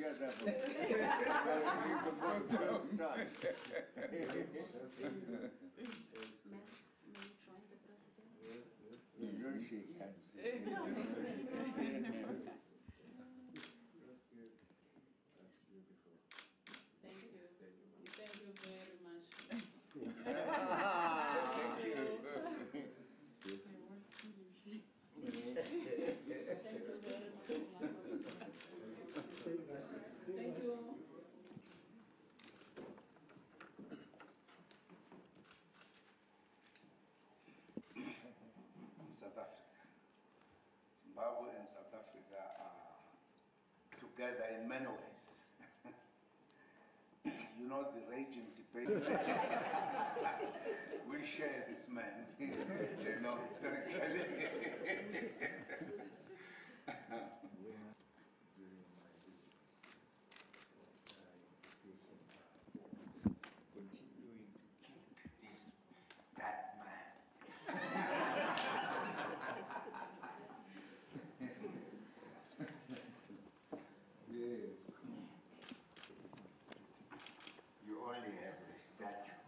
together. We're supposed to start. May you join the president? Yes. You don't shake hands. That's good. That's beautiful. Thank you. Thank you very much. Thank you. Thank you very much. Thank you. South Africa. Zimbabwe and South Africa are together in many ways. You know, the raging debate. We share this man, you know, historically. During my Continuing to keep that man. Yes. You only have the statue.